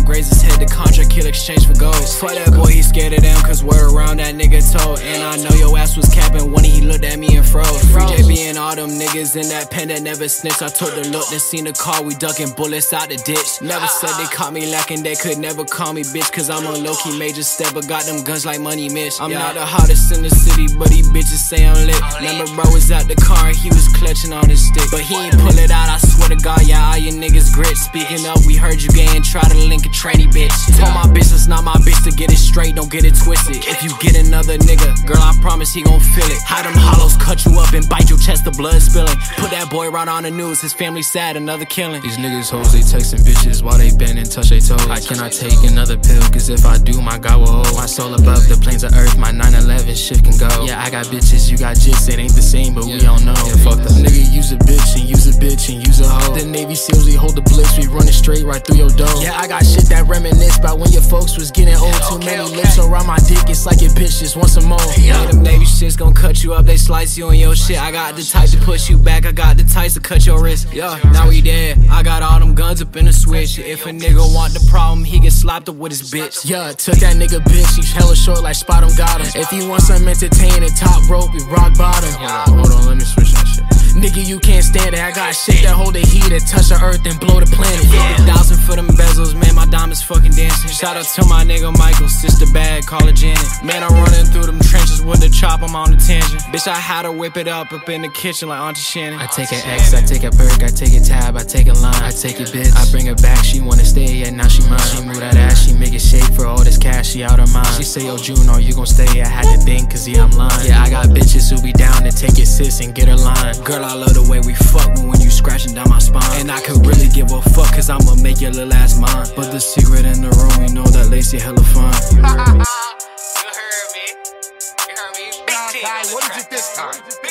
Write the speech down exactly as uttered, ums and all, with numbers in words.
graze his head, the contract he'll exchange for gold. Fuck that boy, he scared of them, cause word around that nigga told. And I know your ass was capping when he looked at me and froze. Free J B and all them niggas in that pen that never snitched. I took the look, then seen the car, we ducking bullets out the ditch. Never said they caught me lacking, they could never call me bitch, cause I'm a low-key major step, but got them guns like Money Mitch. I'm yeah. not the hottest in the city, but these bitches say I'm lit. Remember bro was out the car, he was clutching on his stick, but he ain't pull it out, I swear to God, yeah, all your niggas grit. Speaking up, we heard you gay and try to link a tranny bitch. Told my bitch it's not my bitch, to get it straight, don't get it twisted. If you get another nigga, girl, I promise he gon' feel it. How them hollows cut you up and bite your chest, the blood spilling. Put that boy right on the news, his family sad, another killing. These niggas hoes, they texting bitches while they bend and touch they toes. I cannot take another pill, cause if I do, my God will hold. My soul above the plains of earth, my nine eleven shit can go. Yeah, I got bitches, you got jits, it ain't the same, but we all know. Yeah, fuck that. Nigga, use a bitch and use a bitch and use a hoe. The Navy SEALs, we hold the blitz, we running straight right through your door. Yeah, I got shit that reminisce about when your folks was getting old. Too okay, many okay. lips around my dick, it's like your bitch just want some more. Yeah, them Navy shits gon' cut you up, they slice you and your shit. I got the type to push you back, I got the types to cut your wrist. Yeah, now we dead, I got all them guns up in the switch. If a nigga want the problem, he get slapped up with his bitch. Yeah, took that nigga bitch, he's hella short like Spot him got him. If you want some entertaining, top rope, we rock bottom. Hold on, hold on, let me switch that shit. Nigga, you can't stand it, I got shit that hold the heat and touch the earth and blow the planet. fifty thousand for them bezels, man, my diamonds fucking dancing. Shout out to my nigga Michael, sister bad, call her Janet. Man, I'm running through them trenches with the chop, I'm on the tangent. Bitch, I had to whip it up up in the kitchen like Auntie Shannon. I take an X, I take a perk, I take a tab, I take a line, I take a bitch, I bring her back, she wanna stay, yeah, now she mine. She move that ass, she make it shake for all this cash, she out of mind. She say, yo, Juno, you gon' stay, I had to think, cause yeah, I'm lying. Yeah, I got bitches who be down to take your sis and get her line. Girl, I love the way we fuck when you scratching down my spine. And I could really give a fuck, cause I'ma make your little ass mine. But the secret in the room, we know that Lacey hella fine. You heard me. You heard me. Big team. What is it this time?